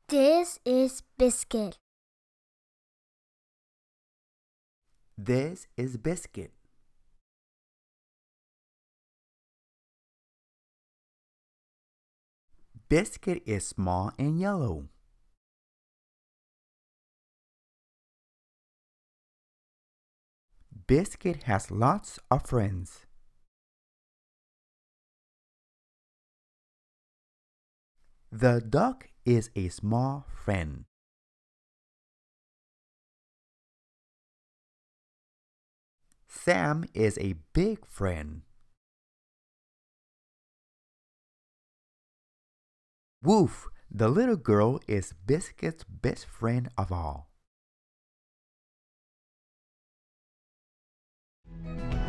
This is Biscuit. This is Biscuit. Biscuit is small and yellow. Biscuit has lots of friends. The duck is a small friend. Sam is a big friend. Woof, the little girl is Biscuit's best friend of all.